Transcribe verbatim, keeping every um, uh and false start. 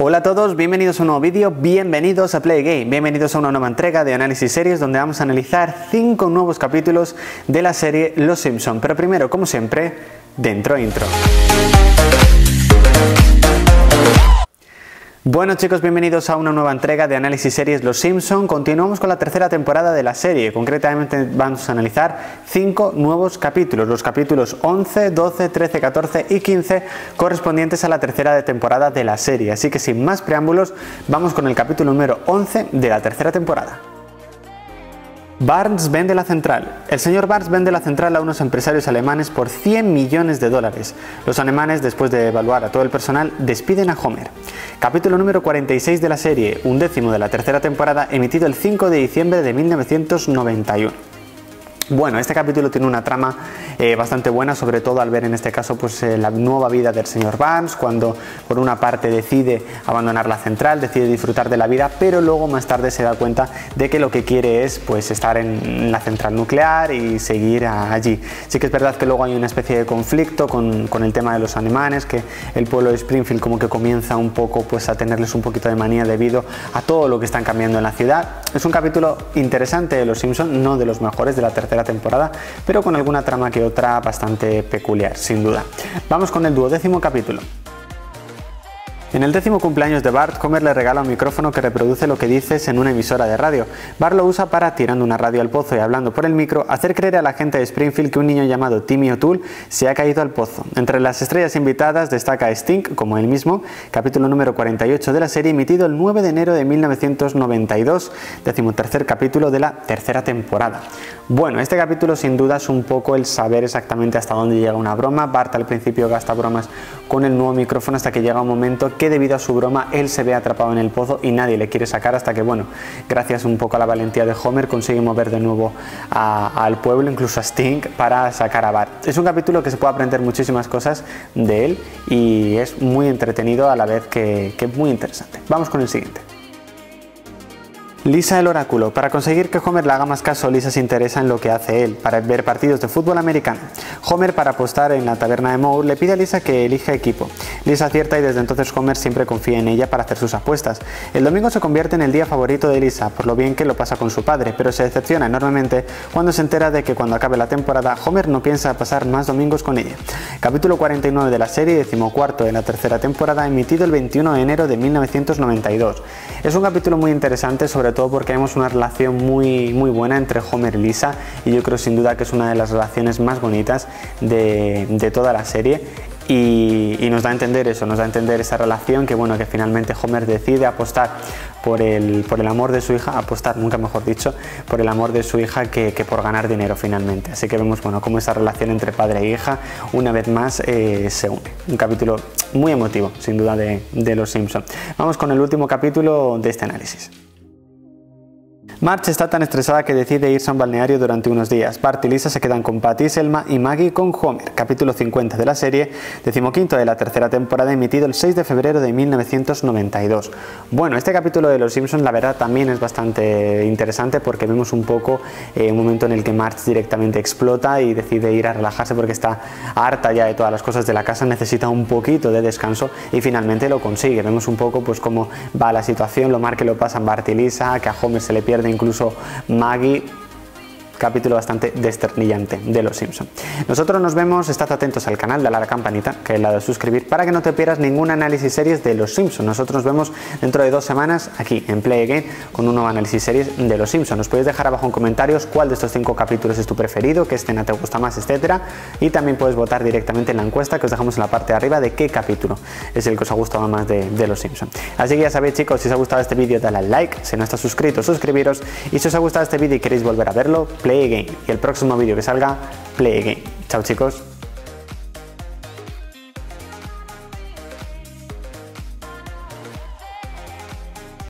Hola a todos, bienvenidos a un nuevo vídeo, bienvenidos a Play Game, bienvenidos a una nueva entrega de Análisis Series donde vamos a analizar cinco nuevos capítulos de la serie Los Simpson. Pero primero, como siempre, dentro intro. Bueno chicos, bienvenidos a una nueva entrega de Análisis Series Los Simpson. Continuamos con la tercera temporada de la serie. Concretamente vamos a analizar cinco nuevos capítulos, los capítulos once, doce, trece, catorce y quince correspondientes a la tercera temporada de la serie. Así que sin más preámbulos, vamos con el capítulo número once de la tercera temporada. Barnes vende la central. El señor Barnes vende la central a unos empresarios alemanes por cien millones de dólares. Los alemanes, después de evaluar a todo el personal, despiden a Homer. Capítulo número cuarenta y seis de la serie, undécimo de la tercera temporada, emitido el cinco de diciembre de mil novecientos noventa y uno. Bueno, este capítulo tiene una trama eh, bastante buena, sobre todo al ver en este caso pues, eh, la nueva vida del señor Barnes, cuando por una parte decide abandonar la central, decide disfrutar de la vida, pero luego más tarde se da cuenta de que lo que quiere es pues, estar en la central nuclear y seguir a, allí. Sí que es verdad que luego hay una especie de conflicto con, con el tema de los alemanes, que el pueblo de Springfield como que comienza un poco pues, a tenerles un poquito de manía debido a todo lo que están cambiando en la ciudad. Es un capítulo interesante de Los Simpson, no de los mejores de la tercera temporada, pero con alguna trama que otra bastante peculiar, sin duda. Vamos con el duodécimo capítulo. En el décimo cumpleaños de Bart, Homer le regala un micrófono que reproduce lo que dices en una emisora de radio. Bart lo usa para, tirando una radio al pozo y hablando por el micro, hacer creer a la gente de Springfield que un niño llamado Timmy O'Toole se ha caído al pozo. Entre las estrellas invitadas destaca Sting, como él mismo, capítulo número cuarenta y ocho de la serie, emitido el nueve de enero de mil novecientos noventa y dos, decimotercer capítulo de la tercera temporada. Bueno, este capítulo sin duda es un poco el saber exactamente hasta dónde llega una broma. Bart al principio gasta bromas con el nuevo micrófono hasta que llega un momento que debido a su broma él se ve atrapado en el pozo y nadie le quiere sacar, hasta que bueno, gracias un poco a la valentía de Homer consigue mover de nuevo a, al pueblo, incluso a Sting, para sacar a Bart. Es un capítulo que se puede aprender muchísimas cosas de él y es muy entretenido a la vez que, que muy interesante. Vamos con el siguiente. Lisa el oráculo. Para conseguir que Homer le haga más caso, Lisa se interesa en lo que hace él, para ver partidos de fútbol americano. Homer, para apostar en la taberna de Moe, le pide a Lisa que elija equipo. Lisa acierta y desde entonces Homer siempre confía en ella para hacer sus apuestas. El domingo se convierte en el día favorito de Lisa, por lo bien que lo pasa con su padre, pero se decepciona enormemente cuando se entera de que cuando acabe la temporada, Homer no piensa pasar más domingos con ella. Capítulo cuarenta y nueve de la serie, decimocuarto de la tercera temporada, emitido el veintiuno de enero de mil novecientos noventa y dos. Es un capítulo muy interesante, sobre todo porque vemos una relación muy, muy buena entre Homer y Lisa, y yo creo sin duda que es una de las relaciones más bonitas de, de toda la serie. Y, y nos da a entender eso, nos da a entender esa relación, que bueno, que finalmente Homer decide apostar por el, por el amor de su hija, apostar, nunca mejor dicho, por el amor de su hija que, que por ganar dinero finalmente. Así que vemos, bueno, cómo esa relación entre padre e hija una vez más eh, se une. Un capítulo muy emotivo, sin duda, de, de Los Simpson. Vamos con el último capítulo de este análisis. Marge está tan estresada que decide irse a un balneario durante unos días. Bart y Lisa se quedan con Patty, Selma y Maggie con Homer. Capítulo cincuenta de la serie, decimoquinto de la tercera temporada, emitido el seis de febrero de mil novecientos noventa y dos. Bueno, este capítulo de Los Simpsons la verdad también es bastante interesante porque vemos un poco eh, un momento en el que Marge directamente explota y decide ir a relajarse porque está harta ya de todas las cosas de la casa, necesita un poquito de descanso y finalmente lo consigue. Vemos un poco pues cómo va la situación, lo mal que lo pasan Bart y Lisa, que a Homer se le pierde incluso Maggie. Capítulo bastante desternillante de Los Simpson. Nosotros nos vemos, estad atentos al canal, dale a la campanita, que es la de suscribir, para que no te pierdas ningún análisis series de Los Simpson. Nosotros nos vemos dentro de dos semanas aquí en Play Again con un nuevo análisis series de Los Simpson. Nos podéis dejar abajo en comentarios cuál de estos cinco capítulos es tu preferido, qué escena te gusta más, etcétera. Y también puedes votar directamente en la encuesta que os dejamos en la parte de arriba de qué capítulo es el que os ha gustado más de, de Los Simpson. Así que ya sabéis chicos, si os ha gustado este vídeo dale al like, si no estás suscrito suscribiros, y si os ha gustado este vídeo y queréis volver a verlo, Play Again, y el próximo vídeo que salga, Play Again. Chao chicos.